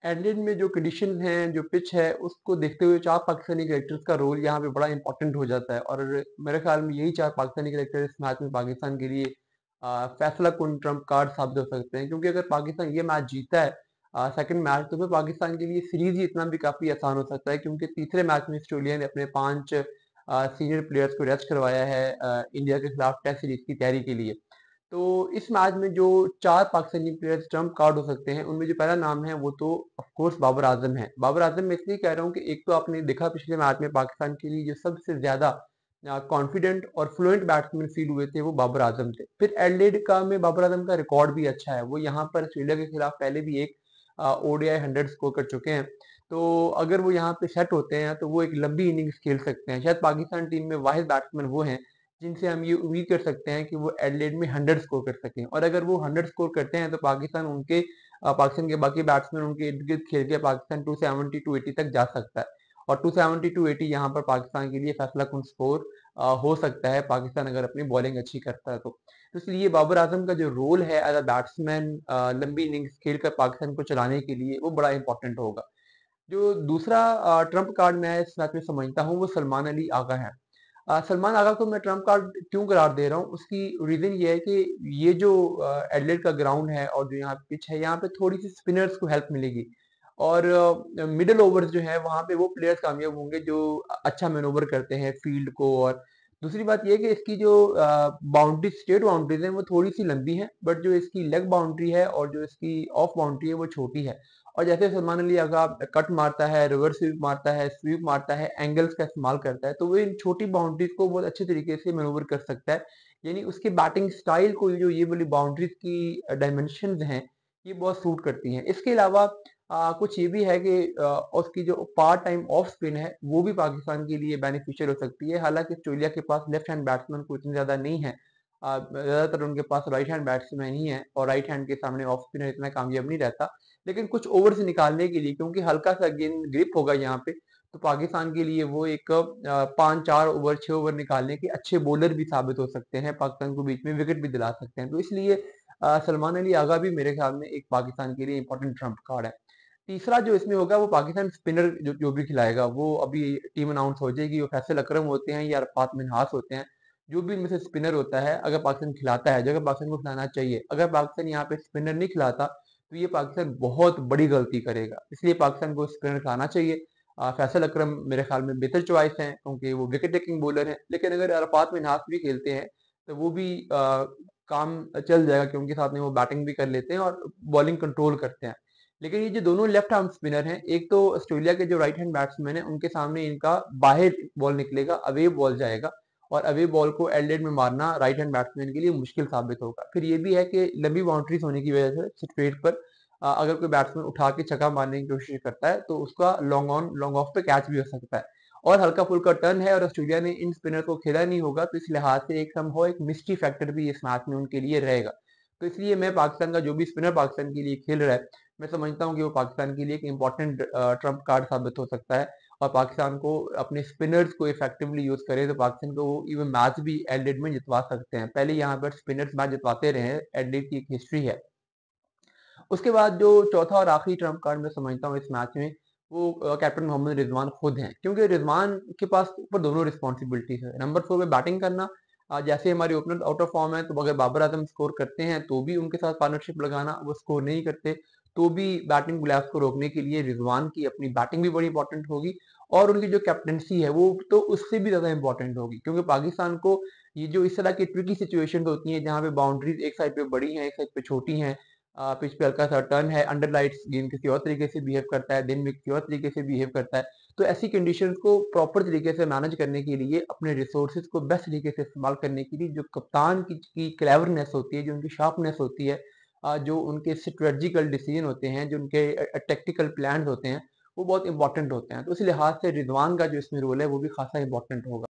Adelaide में जो condition है, जो पिच है, उसको देखते हुए 4 पाकिस्तानी क्रिकेटर्स का रोल यहाँ पे बड़ा इम्पोर्टेंट हो जाता है और मेरे ख्याल में यही 4 पाकिस्तानी क्रिकेटर इस मैच में पाकिस्तान के लिए फैसला-कुन ट्रम्प कार्ड साबित हो सकते हैं क्योंकि अगर पाकिस्तान ये मैच जीतता है सेकंड मैच तो फिर पाकिस्तान के लिए सीरीज़ जीतना भी काफ़ी आसान हो सकता है क्योंकि तीसरे मैच में ऑस्ट्रेलिया ने अपने 5 सीनियर प्लेयर्स को रेस्ट करवाया है इंडिया के खिलाफ टेस्ट सीरीज़ की तैयारी के लिए। तो इस मैच में जो 4 पाकिस्तानी प्लेयर्स ट्रम्प कार्ड हो सकते हैं, उनमें जो पहला नाम है वो तो ऑफ कोर्स बाबर आज़म है। बाबर आज़म मैं इसलिए कह रहा हूँ कि एक तो आपने देखा पिछले मैच में पाकिस्तान के लिए जो सबसे ज़्यादा कॉन्फिडेंट और फ्लुएंट बैट्समैन फील हुए थे वो बाबर आज़म थे। फिर एडिलेड का में बाबर आज़म का रिकॉर्ड भी अच्छा है। वो यहाँ पर ऑस्ट्रेलिया के खिलाफ पहले भी एक ओडीआई 100 स्कोर कर चुके हैं। तो अगर वो यहाँ पे सेट होते हैं तो वो एक लंबी इनिंग्स खेल सकते हैं। शायद पाकिस्तान टीम में वाहिद बैट्समैन वो हैं जिनसे हम ये उम्मीद कर सकते हैं कि वो एडिलेड में 100 स्कोर कर सकें और अगर वो 100 स्कोर करते हैं तो पाकिस्तान उनके पाकिस्तान के बाकी बैट्समैन उनके इर्द-गिर्द खेल के पाकिस्तान 270 280 तक जा सकता है और 270 280 यहाँ पर पाकिस्तान के लिए फैसला-कुन स्कोर हो सकता है पाकिस्तान अगर अपनी बॉलिंग अच्छी करता है तो। तो इसलिए बाबर आज़म का जो रोल है एज़ अ बैट्समैन लंबी इनिंग्स खेलकर पाकिस्तान को चलाने के लिए वो बड़ा इम्पोर्टेंट होगा। जो दूसरा ट्रम्प कार्ड मैं इस मैच में समझता हूँ वो सलमान अली आगा है। सलमान आगा को मैं ट्रम्प कार्ड क्यों करार दे रहा हूँ उसकी रीजन ये है कि ये जो एडिलेड का ग्राउंड है और जो यहाँ पे पिच है यहाँ पे थोड़ी सी स्पिनर्स को हेल्प मिलेगी और मिडल ओवर्स जो है वहां पे वो प्लेयर्स कामयाब होंगे जो अच्छा मैनोवर करते हैं फील्ड को और दूसरी बात ये है कि इसकी जो बाउंड्री स्टेट बाउंड्रीज है वो थोड़ी सी लंबी है बट जो इसकी लेग बाउंड्री है और जो इसकी ऑफ बाउंड्री है वो छोटी है और जैसे सलमान अली अगर कट मारता है, रिवर्स स्वीप मारता है, एंगल्स का इस्तेमाल करता है, तो वो इन छोटी बाउंड्रीज को बहुत अच्छे तरीके से मैनूवर कर सकता है। यानी उसके बैटिंग स्टाइल को जो ये वाली बाउंड्रीज की डायमेंशंस हैं, ये बहुत सूट करती हैं। इसके अलावा कुछ ये भी है कि उसकी जो पार्ट टाइम ऑफ स्पिन है, वो भी पाकिस्तान के लिए बेनिफिशियल हो सकती है। हालाँकि ऑस्ट्रेलिया के पास लेफ्ट हैंड बैट्समैन को इतनी ज़्यादा नहीं है। ज़्यादातर उनके पास राइट हैंड बैट्समैन ही है और राइट हैंड के सामने ऑफ स्पिनर इतना कामयाब नहीं रहता। लेकिन कुछ ओवर्स निकालने के लिए क्योंकि हल्का-सा गेंद ग्रिप होगा यहाँ पे, तो पाकिस्तान के लिए वो एक 5-4 ओवर, 6 ओवर निकालने के अच्छे बॉलर भी साबित हो सकते हैं, पाकिस्तान को बीच में विकेट भी दिला सकते हैं। तो इसलिए सलमान अली आगा भी मेरे ख्याल में एक पाकिस्तान के लिए इम्पोर्टेंट ट्रम्प कार्ड है। तीसरा जो इसमें होगा वो पाकिस्तान स्पिनर जो जो भी खिलाएगा, वो अभी टीम अनाउंस हो जाएगी, वो फैसल अकरम होते हैं या अरफात मिन्हास होते हैं। जो भी इनमें से स्पिनर होता है, अगर पाकिस्तान खिलाता है, जो अगर पाकिस्तान को खिलाना चाहिए, अगर पाकिस्तान यहाँ पे स्पिनर नहीं खिलाता तो ये पाकिस्तान बहुत बड़ी गलती करेगा। इसलिए पाकिस्तान को स्पिनर खिलाना चाहिए। फैसल अकरम मेरे ख्याल में बेहतर चॉइस है क्योंकि वो विकेट टेकिंग बॉलर हैं। लेकिन अगर अरफात मिन्हास भी खेलते हैं तो वो भी काम चल जाएगा क्योंकि साथ में वो बैटिंग भी कर लेते हैं और बॉलिंग कंट्रोल करते हैं। लेकिन ये जो दोनों लेफ्ट आर्म स्पिनर हैं, एक तो ऑस्ट्रेलिया के जो राइट हैंड बैट्समैन हैं, उनके सामने इनका बाहर बॉल निकलेगा, अवे बॉल जाएगा और अवे बॉल को एडिलेड में मारना राइट हैंड बैट्समैन के लिए मुश्किल साबित होगा। फिर ये भी है कि लंबी बाउंड्रीज होने की वजह से स्ट्रेट पर अगर कोई बैट्समैन उठा के छक्का मारने की कोशिश करता है, तो उसका लॉन्ग ऑन, लॉन्ग ऑफ पे कैच भी हो सकता है। और हल्का-फुल्का टर्न है और ऑस्ट्रेलिया ने इन स्पिनर को खेला नहीं होगा, तो इस लिहाज से एक समहाउ एक मिस्ट्री फैक्टर भी इस मैच में उनके लिए रहेगा। तो इसलिए मैं पाकिस्तान का जो भी स्पिनर पाकिस्तान के लिए खेल रहा है, मैं समझता हूँ कि वो पाकिस्तान के लिए एक इम्पोर्टेंट ट्रम्प कार्ड साबित हो सकता है और पाकिस्तान को अपने स्पिनर्स को इफेक्टिवली यूज करे तो पाकिस्तान को वो इवन मैच भी एडिलेड में जितवा सकते हैं। पहले यहाँ पर स्पिनर्स मैच जितवाते रहे हैं, एडिलेड की एक हिस्ट्री है। उसके बाद जो चौथा और आखिरी ट्रम्प कार्ड मैं समझता हूँ इस मैच में वो कैप्टन मोहम्मद रिजवान खुद हैं क्योंकि रिजवान के पास ऊपर दोनों रिस्पॉन्सिबिलिटीज है। नंबर 4 पे बैटिंग करना जैसे हमारे ओपनर आउट ऑफ फॉर्म है तो अगर बाबर आजम स्कोर करते हैं तो भी उनके साथ पार्टनरशिप लगाना, वो स्कोर नहीं करते तो भी बैटिंग ग्लैब्स को रोकने के लिए रिजवान की अपनी बैटिंग भी बड़ी इंपॉर्टेंट होगी और उनकी जो कैप्टनसी है वो तो उससे भी ज्यादा इंपॉर्टेंट होगी क्योंकि पाकिस्तान को ये जो इस तरह की ट्रिकी सिचुएशन होती हैं जहाँ पे बाउंड्रीज एक साइड पे बड़ी हैं एक साइड पे छोटी हैं, पिच पे हल्का सा टर्न है, अंडर लाइट्स गेंद किसी और तरीके से बिहेव करता है, दिन में किसी और तरीके से बिहेव करता है। तो ऐसी कंडीशंस को प्रॉपर तरीके से मैनेज करने के लिए अपने रिसोर्सेज को बेस्ट तरीके से इस्तेमाल करने के लिए जो कप्तान की क्लेवरनेस होती है, जो उनकी शार्पनेस होती है, जो उनके स्ट्रेटजिकल डिसीजन होते हैं, जो उनके टैक्टिकल प्लान्स होते हैं, वो बहुत इंपॉर्टेंट होते हैं। तो इस लिहाज से रिजवान का जो इसमें रोल है वो भी खासा इंपॉर्टेंट होगा।